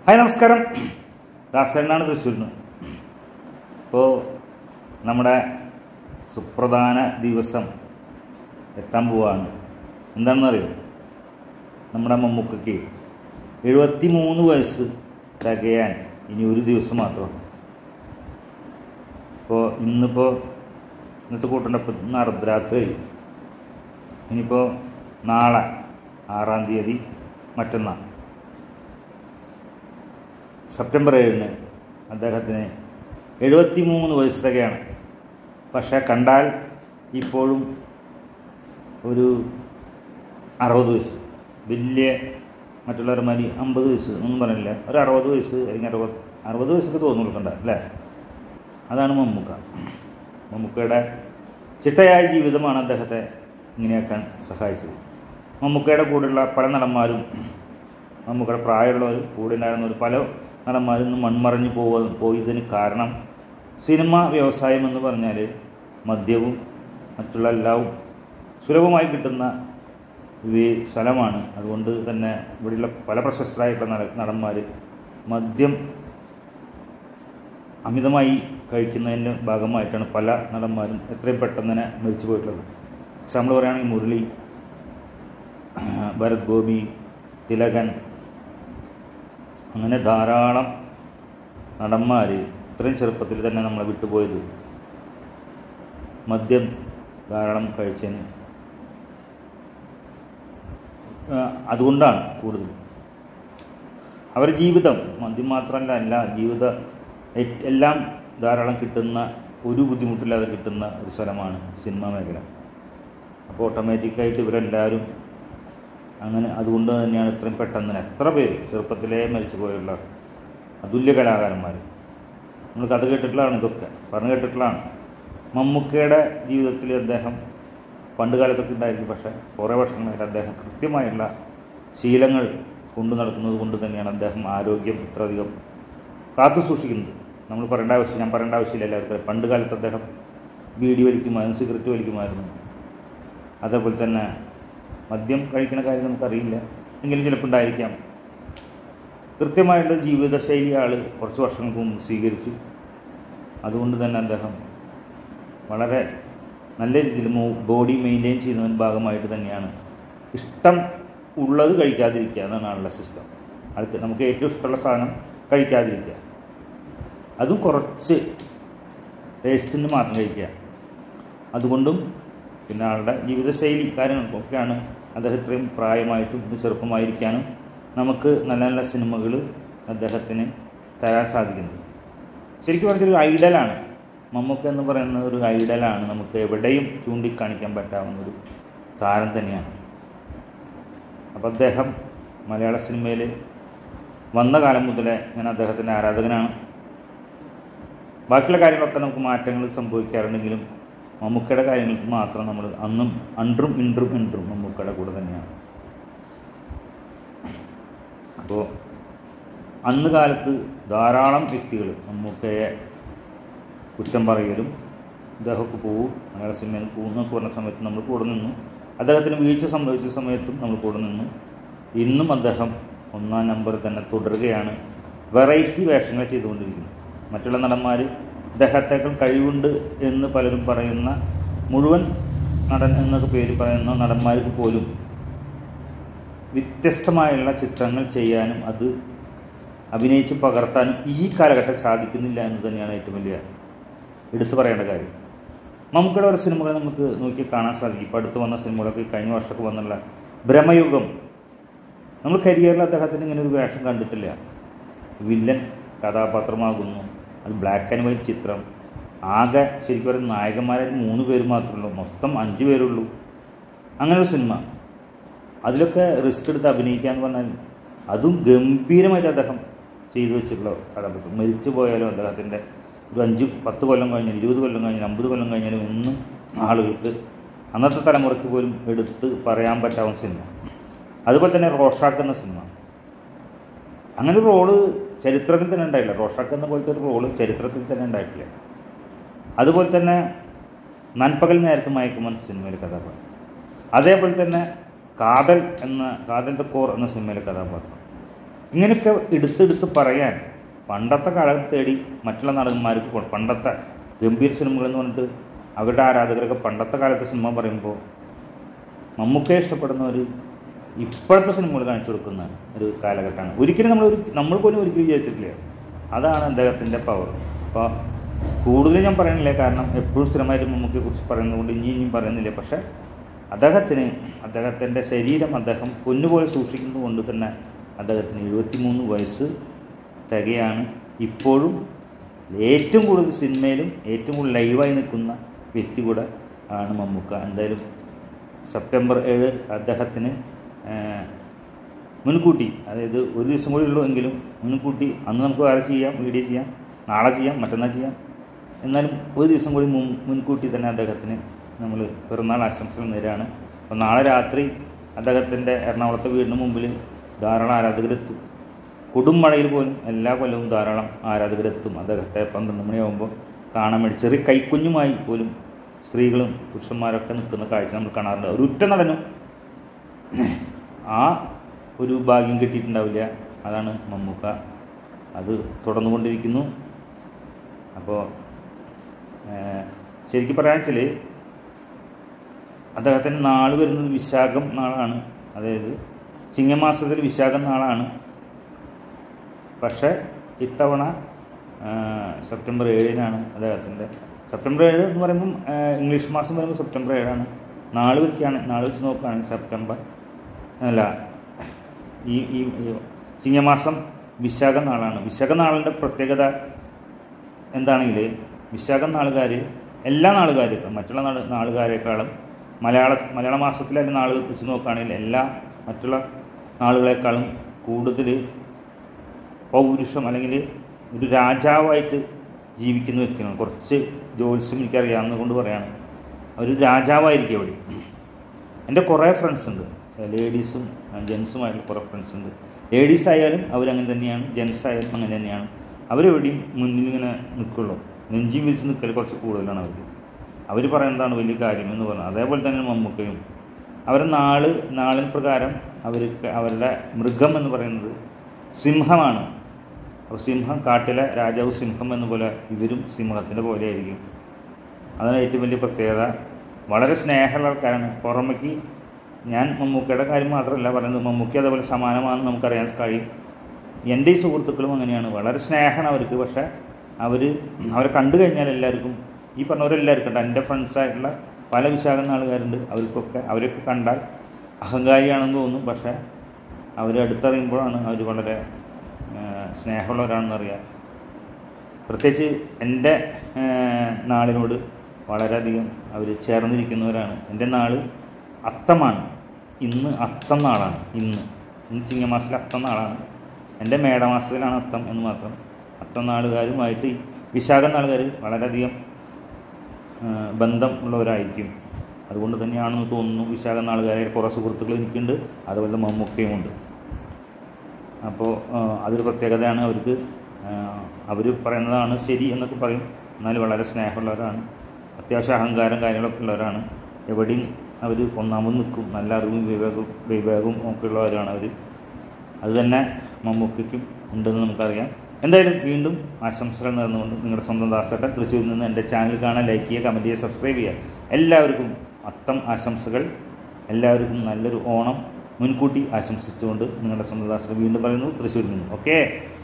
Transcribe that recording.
Hi നമസ്കാരം, ദാസനാണ് തൃശ്ശൂരിൽ നിന്ന്. ഇപ്പോൾ നമ്മുടെ സുപ്രധാന ദിവസം എത്താൻ പോവാണ്. എന്താണെന്നറിയോ? നമ്മുടെ മമ്മൂക്കയ്ക്ക് 73 വയസ്സ് തികയാൻ ഇനി ഒരു ദിവസം മാത്രമാണ്. ഇപ്പോൾ ഇന്നത്തെ കൂട്ടേണ്ടപ്പോൾ ഇന്ന് അർദ്ധരാത്രി, ഇനിയിപ്പോൾ നാളെ 6-ാം തീയതി മറ്റന്നാൾ സെപ്റ്റംബർ 7-ന് അദ്ദേഹത്തിന് 73 വയസ്സ് തികയാണ്. പക്ഷേ കണ്ടാൽ ഇപ്പോഴും ഒരു 60 വയസ്സ്, വലിയ മറ്റുള്ളവരമാരി 50 വയസ്സ് ഒന്നും പറയില്ല, ഒരു 60 വയസ്സ് അല്ലെങ്കിൽ 60 വയസ്സൊക്കെ തോന്നുന്നു കണ്ട അല്ലേ. അതാണ് മമ്മൂക്കയുടെ ചിട്ടയായ ജീവിതമാണ് അദ്ദേഹത്തെ ഇങ്ങനെയാക്കാൻ സഹായിച്ചത്. മമ്മൂക്കയുടെ കൂടെയുള്ള പല നടന്മാരും, മമ്മൂക്കയുടെ പ്രായമുള്ളവരും കൂടെ ഉണ്ടായിരുന്നവർ പല നടന്മാരിൽ നിന്ന് മൺമറഞ്ഞു പോയതിന് കാരണം സിനിമ വ്യവസായം എന്ന് പറഞ്ഞാൽ മദ്യവും മറ്റുള്ള എല്ലാം സുലഭമായി കിട്ടുന്ന ഒരു സ്ഥലമാണ്. അതുകൊണ്ട് തന്നെ ഇവിടെയുള്ള പല പ്രശസ്തരായിട്ടുള്ള നടന്മാർ മദ്യം അമിതമായി കഴിക്കുന്നതിൻ്റെ ഭാഗമായിട്ടാണ് പല നടന്മാരും എത്രയും പെട്ടെന്ന് തന്നെ മരിച്ചു പോയിട്ടുള്ളത്. എക്സാമ്പിൾ പറയുകയാണെങ്കിൽ മുരളി, ഭരത് ഗോപി, തിലകൻ, അങ്ങനെ ധാരാളം നടന്മാർ ഇത്രയും ചെറുപ്പത്തിൽ തന്നെ നമ്മളെ വിട്ടുപോയത് മദ്യം ധാരാളം കഴിച്ചതിന് അതുകൊണ്ടാണ്. കൂടുതൽ അവരുടെ ജീവിതം മദ്യം മാത്രമല്ല, എല്ലാം ധാരാളം കിട്ടുന്ന, ഒരു ബുദ്ധിമുട്ടില്ലാതെ കിട്ടുന്ന ഒരു സ്ഥലമാണ് സിനിമാ മേഖല. അപ്പോൾ ഓട്ടോമാറ്റിക്കായിട്ട് ഇവരെല്ലാവരും അങ്ങനെ, അതുകൊണ്ട് തന്നെയാണ് ഇത്രയും പെട്ടെന്ന് തന്നെ എത്ര പേര് ചെറുപ്പത്തിലേ മരിച്ചു പോയുള്ള അതുല്യ കലാകാരന്മാർ. നമ്മൾ കഥ കേട്ടിട്ടുള്ളതാണ്, ഇതൊക്കെ പറഞ്ഞു കേട്ടിട്ടുള്ളതാണ്. മമ്മൂക്കയുടെ ജീവിതത്തിൽ അദ്ദേഹം പണ്ട് കാലത്തൊക്കെ ഉണ്ടായിരിക്കും, പക്ഷേ കുറേ വർഷങ്ങളായിട്ട് അദ്ദേഹം കൃത്യമായുള്ള ശീലങ്ങൾ കൊണ്ടു നടക്കുന്നത് കൊണ്ട് തന്നെയാണ് അദ്ദേഹം ആരോഗ്യം ഇത്രയധികം കാത്തു സൂക്ഷിക്കുന്നത്. ഞാൻ പറയേണ്ട ആവശ്യമില്ല, എല്ലാവർക്കും. പണ്ട് കാലത്ത് അദ്ദേഹം ബീഡി വലിക്കുമായിരുന്നു, സിഗരറ്റ് വലിക്കുമായിരുന്നു. അതേപോലെ തന്നെ മദ്യം കഴിക്കുന്ന കാര്യം നമുക്കറിയില്ല, എങ്കിലും ചിലപ്പോൾ ഉണ്ടായിരിക്കാം. കൃത്യമായിട്ടുള്ള ജീവിതശൈലി ആൾ കുറച്ച് വർഷങ്ങൾക്ക് മുമ്പ് സ്വീകരിച്ചു. അതുകൊണ്ട് തന്നെ അദ്ദേഹം വളരെ നല്ല രീതിയിൽ ബോഡി മെയിൻറ്റെയിൻ ചെയ്യുന്നതിന് ഭാഗമായിട്ട് തന്നെയാണ് ഇഷ്ടം ഉള്ളത് കഴിക്കാതിരിക്കുക എന്നാണ് ആളുടെ സിസ്റ്റം. ആൾക്ക് നമുക്ക് ഏറ്റവും ഇഷ്ടമുള്ള സാധനം കഴിക്കാതിരിക്കുക, അതും കുറച്ച് ടേസ്റ്റിന് മാത്രം കഴിക്കുക. അതുകൊണ്ടും പിന്നെ ആളുടെ ജീവിതശൈലി കാര്യങ്ങൾക്കൊക്കെയാണ് അദ്ദേഹം ഇത്രയും പ്രായമായിട്ടും ഇത് ചെറുപ്പമായിരിക്കാനും നമുക്ക് നല്ല നല്ല സിനിമകൾ അദ്ദേഹത്തിന് തരാൻ സാധിക്കുന്നത്. ശരിക്കും പറഞ്ഞൊരു ഐഡലാണ് മമ്മൂക്ക എന്ന് പറയുന്ന ഒരു ഐഡലാണ്. നമുക്ക് എവിടെയും ചൂണ്ടിക്കാണിക്കാൻ പറ്റാവുന്നൊരു താരം തന്നെയാണ്. അപ്പോൾ അദ്ദേഹം മലയാള സിനിമയിൽ വന്ന കാലം മുതലേ ഞാൻ അദ്ദേഹത്തിൻ്റെ ആരാധകനാണ്. ബാക്കിയുള്ള കാര്യങ്ങളൊക്കെ നമുക്ക് മാറ്റങ്ങൾ സംഭവിക്കാറുണ്ടെങ്കിലും മമ്മൂക്കയുടെ കാര്യങ്ങൾക്ക് മാത്രം നമ്മൾ അന്നും അണ്ടും ഇണ്ടും മമ്മൂക്കയുടെ കൂടെ തന്നെയാണ്. അപ്പോൾ അന്ന് കാലത്ത് ധാരാളം വ്യക്തികൾ മമ്മൂക്കയെ കുറ്റം പറയലും അദ്ദേഹമൊക്കെ പോവും, മലയാള സിനിമയിൽ പോകുന്നൊക്കെ പറഞ്ഞ സമയത്ത് നമ്മൾ കൂടെ നിന്നു. അദ്ദേഹത്തിന് വീഴ്ച സംഭവിച്ച സമയത്തും നമ്മൾ കൂടെ നിന്നു. ഇന്നും അദ്ദേഹം 1-ാം നമ്പർ തന്നെ തുടരുകയാണ്, വെറൈറ്റി വേഷങ്ങൾ ചെയ്തുകൊണ്ടിരിക്കുന്നു. മറ്റുള്ള നടന്മാർ അദ്ദേഹത്തേക്കാൾ കഴിവുണ്ട് എന്ന് പലരും പറയുന്ന, മുഴുവൻ നടൻ എന്നൊക്കെ പേര് പറയുന്ന നടന്മാർക്ക് പോലും വ്യത്യസ്തമായുള്ള ചിത്രങ്ങൾ ചെയ്യാനും അത് അഭിനയിച്ച് പകർത്താനും ഈ കാലഘട്ടത്തിൽ സാധിക്കുന്നില്ല എന്ന് തന്നെയാണ് ഏറ്റവും വലിയ എടുത്തു പറയേണ്ട കാര്യം. മമ്മൂക്കയുടെ ഒരു സിനിമകൾ നമുക്ക് നോക്കി കാണാൻ സാധിക്കും. ഇപ്പോൾ അടുത്ത് വന്ന സിനിമകളൊക്കെ കഴിഞ്ഞ വർഷമൊക്കെ വന്നുള്ള ഭ്രമയുഗം, നമ്മൾ കരിയറിൽ അദ്ദേഹത്തിന് ഇങ്ങനെ ഒരു വേഷം കണ്ടിട്ടില്ല. വില്ലൻ കഥാപാത്രമാകുന്നു, അത് ബ്ലാക്ക് ആൻഡ് വൈറ്റ് ചിത്രം. ആകെ ശരിക്കും പറയുന്ന നായകന്മാരായിട്ട് 3 പേര് മാത്രമേ ഉള്ളൂ, മൊത്തം 5 പേരുള്ളൂ. അങ്ങനെ ഒരു സിനിമ, അതിലൊക്കെ റിസ്ക് എടുത്ത് അഭിനയിക്കുക എന്ന് പറഞ്ഞാൽ അതും ഗംഭീരമായിട്ട് അദ്ദേഹം ചെയ്തു വെച്ചിട്ടുള്ള കഥാപാത്രം. മരിച്ചു പോയാലും അദ്ദേഹത്തിൻ്റെ ഒരു 5-10 കൊല്ലം കഴിഞ്ഞാലും 20 കൊല്ലം കഴിഞ്ഞാലും 50 കൊല്ലം കഴിഞ്ഞാലും എന്നും ആളുകൾക്ക്, അന്നത്തെ തലമുറയ്ക്ക് പോലും എടുത്ത് പറയാൻ പറ്റാവുന്ന സിനിമ. അതുപോലെ തന്നെ റോഷാക്ക് എന്ന സിനിമ, അങ്ങനെ ഒരു റോള് ചരിത്രത്തിൽ തന്നെ ഉണ്ടായിട്ടില്ല. റോഷാക്ക് എന്ന പോലത്തെ ഒരു റോള് ചരിത്രത്തിൽ തന്നെ ഉണ്ടായിട്ടില്ല. അതുപോലെ തന്നെ നൻപകൽ നേരത്ത് മയക്കുമെന്ന സിനിമയിലെ കഥാപാത്രം, അതേപോലെ തന്നെ കാതൽ ദ കോർ എന്ന സിനിമയിലെ കഥാപാത്രം, ഇങ്ങനെയൊക്കെ എടുത്തെടുത്ത് പറയാൻ പണ്ടത്തെ കാലം തേടി മറ്റുള്ള നടന്മാർക്ക് പണ്ടത്തെ ഗംഭീര സിനിമകളെന്ന് പറഞ്ഞിട്ട് അവരുടെ ആരാധകരൊക്കെ പണ്ടത്തെ കാലത്തെ സിനിമ പറയുമ്പോൾ മമ്മൂക്കയെ ഇഷ്ടപ്പെടുന്നവർ ഇപ്പോഴത്തെ സിനിമകൾ കാണിച്ചു കൊടുക്കുന്ന ഒരു കാലഘട്ടമാണ്. ഒരിക്കലും നമ്മൾ പോലും ഒരിക്കലും വിചാരിച്ചിട്ടില്ല. അതാണ് അദ്ദേഹത്തിൻ്റെ പവർ. അപ്പോൾ കൂടുതൽ ഞാൻ പറയുന്നില്ല, കാരണം എപ്പോഴും സ്ഥിരമായിട്ട് മമ്മൂക്കയെക്കുറിച്ച് പറയുന്നതുകൊണ്ട് ഇനിയും പറയുന്നില്ല. പക്ഷേ അദ്ദേഹത്തിൻ്റെ ശരീരം അദ്ദേഹം പൊന്നുപോലെ സൂക്ഷിക്കുന്നതുകൊണ്ട് തന്നെ അദ്ദേഹത്തിന് 73 വയസ്സ് തികയാണ്. ഇപ്പോഴും ഏറ്റവും കൂടുതൽ സിനിമയിലും ഏറ്റവും കൂടുതൽ ലൈവായി നിൽക്കുന്ന വ്യക്തി കൂടെ ആണ് മമ്മൂക്ക. എന്തായാലും സെപ്റ്റംബർ 7 അദ്ദേഹത്തിന് മുൻകൂട്ടി, അതായത് ഒരു ദിവസം കൂടി ഉള്ളൂ എങ്കിലും മുൻകൂട്ടി, അന്ന് നമുക്ക് വേറെ ചെയ്യാം, വീഡിയോ ചെയ്യാം, നാളെ ചെയ്യാം, മറ്റന്നാൾ ചെയ്യാം, എന്നാലും ഒരു ദിവസം കൂടി മുൻകൂട്ടി തന്നെ അദ്ദേഹത്തിന് നമ്മൾ പിറന്നാൾ ആശംസകൾ നേരാണ്. അപ്പോൾ നാളെ രാത്രി അദ്ദേഹത്തിൻ്റെ എറണാകുളത്തെ വീടിന് മുമ്പിൽ ധാരാളം ആരാധകരെത്തും. കൊടും മഴയിൽ പോലും എല്ലാ കൊല്ലവും ധാരാളം ആരാധകരെത്തും അദ്ദേഹത്തെ 12 മണിയാകുമ്പോൾ കാണാൻ വേണ്ടി. ചെറിയ കൈക്കുഞ്ഞുമായി പോലും സ്ത്രീകളും പുരുഷന്മാരൊക്കെ നിൽക്കുന്ന കാഴ്ച നമ്മൾ കാണാറുണ്ട്. ഒരു ഉറ്റ നടനും ആ ഒരു ഭാഗ്യം കിട്ടിയിട്ടുണ്ടാവില്ല. അതാണ് മമ്മൂക്ക. അത് തുടർന്നുകൊണ്ടിരിക്കുന്നു. അപ്പോൾ ശരിക്കും പറയാൻ വെച്ചാൽ അദ്ദേഹത്തിൻ്റെ നാൾ വരുന്നത് വിശാഖം നാളാണ്, അതായത് ചിങ്ങമാസത്തിൽ വിശാഖം നാളാണ്. പക്ഷേ ഇത്തവണ സെപ്റ്റംബർ 7 അദ്ദേഹത്തിൻ്റെ. സെപ്റ്റംബർ 7 എന്ന് പറയുമ്പം ഇംഗ്ലീഷ് മാസം വരുമ്പോൾ സെപ്റ്റംബർ 7 നാൾ വെച്ച് നോക്കുകയാണെങ്കിൽ സെപ്റ്റംബർ അല്ല, ഈ ചിങ്ങമാസം വിശാഖം നാളാണ്. വിശാഖ നാളിൻ്റെ പ്രത്യേകത എന്താണെങ്കിൽ വിശാഖ നാളുകാർ എല്ലാ നാളുകാരും മറ്റുള്ള നാളുകാരേക്കാളും മലയാള മാസത്തിലെ നാൾ വെച്ച് നോക്കുകയാണെങ്കിൽ എല്ലാ മറ്റുള്ള നാളുകളെക്കാളും കൂടുതൽ പൗരുഷം അല്ലെങ്കിൽ ഒരു രാജാവായിട്ട് ജീവിക്കുന്ന വ്യക്തിയാണ്. കുറച്ച് ജോത്സ്യം എനിക്കറിയാവുന്നത് കൊണ്ട് പറയാണ്, ഒരു രാജാവായിരിക്കും അവിടെ. എൻ്റെ കുറേ ഫ്രണ്ട്സ് ഉണ്ട്, ലേഡീസും ജെൻസുമായിട്ടുള്ള കുറേ ഫ്രണ്ട്സ് ഉണ്ട്. ലേഡീസ് ആയാലും അവരങ്ങനെ തന്നെയാണ്, ജെൻസ് ആയാലും അങ്ങനെ തന്നെയാണ്. അവരെവിടെയും മുന്നിലിങ്ങനെ നിൽക്കുള്ളൂ, നെഞ്ചിയും വിരിച്ച് നിൽക്കൽ കുറച്ച് കൂടുതലാണ് അവർ. അവർ പറയുന്നതാണ് വലിയ കാര്യം എന്ന് പറഞ്ഞത്. അതേപോലെ തന്നെ മമ്മൂക്കയും അവരുടെ നാളിൻ പ്രകാരം അവരുടെ മൃഗം എന്ന് പറയുന്നത് സിംഹമാണ്. അപ്പോൾ സിംഹം, കാട്ടിലെ രാജാവ് സിംഹം എന്ന പോലെ ഇവരും സിംഹത്തിൻ്റെ പോലെ ആയിരിക്കും. അതാണ് ഏറ്റവും വലിയ പ്രത്യേകത. വളരെ സ്നേഹമുള്ള ആൾക്കാരാണ്. പുറമേക്ക് ഞാൻ മമ്മൂക്കയുടെ കാര്യം മാത്രമല്ല പറയുന്നത്, മമ്മൂക്ക അതേപോലെ സമാനമാണെന്ന് നമുക്കറിയാൻ കഴിയും. എൻ്റെ ഈ സുഹൃത്തുക്കളും അങ്ങനെയാണ്, വളരെ സ്നേഹമാണ് അവർക്ക്. പക്ഷേ അവരെ കണ്ടു കഴിഞ്ഞാൽ എല്ലാവർക്കും, ഈ പറഞ്ഞവരെല്ലാവർക്കും ഉണ്ട്, എൻ്റെ ഫ്രണ്ട്സായിട്ടുള്ള പല വിശാഖം ആൾക്കാരുണ്ട്, അവരൊക്കെ കണ്ടാൽ അഹങ്കാരിയാണെന്ന് തോന്നും. പക്ഷേ അവർ അടുത്തറിയുമ്പോഴാണ് അവർ വളരെ സ്നേഹമുള്ളവരാണെന്നറിയാം. പ്രത്യേകിച്ച് എൻ്റെ നാളിനോട് വളരെയധികം അവർ ചേർന്നിരിക്കുന്നവരാണ്. എൻ്റെ നാള് അത്തമാണ്. ഇന്ന് അത്തം നാളാണ്. ഇന്ന് ചിങ്ങമാസത്തിലെ അത്തം നാളാണ്. എൻ്റെ മേടമാസത്തിലാണ് അത്തം എന്ന് മാത്രം. അത്തം നാളുകാരുമായിട്ട് വിശാഖം നാളുകാർ വളരെയധികം ബന്ധം ഉള്ളവരായിരിക്കും. അതുകൊണ്ട് തന്നെയാണെന്ന് തോന്നുന്നു വിശാഖം നാളുകാരെ കുറേ സുഹൃത്തുക്കൾ എനിക്കുണ്ട്, അതുപോലെ മമ്മൂക്കയുമുണ്ട്. അപ്പോൾ അതൊരു പ്രത്യേകതയാണ് അവർക്ക്. അവർ പറയുന്നതാണ് ശരി എന്നൊക്കെ പറയും, എന്നാൽ വളരെ സ്നേഹമുള്ളവരാണ്. അത്യാവശ്യം അഹങ്കാരം കാര്യങ്ങളൊക്കെ ഉള്ളവരാണ്. എവിടെയും അവർ ഒന്നാമത് നിൽക്കും. നല്ല അറിവും വിവേകവും ഒക്കെ ഉള്ളവരാണ് അവർ. അതുതന്നെ മമ്മൂക്കയ്ക്കും ഉണ്ടെന്ന് നമുക്കറിയാം. എന്തായാലും വീണ്ടും ആശംസകൾ നേർന്നുകൊണ്ട് നിങ്ങളുടെ സ്വന്തം ദാസേട്ടൻ തൃശ്ശൂരിൽ നിന്ന്. എൻ്റെ ചാനൽ കാണാൻ ലൈക്ക് ചെയ്യുക, കമൻറ്റ് ചെയ്യുക, സബ്സ്ക്രൈബ് ചെയ്യുക. എല്ലാവർക്കും അത്തം ആശംസകൾ. എല്ലാവർക്കും നല്ലൊരു ഓണം മുൻകൂട്ടി ആശംസിച്ചുകൊണ്ട് നിങ്ങളുടെ സ്വന്തം ദാസേട്ടൻ വീണ്ടും പറയുന്നു തൃശ്ശൂരിൽ നിന്ന്. ഓക്കേ.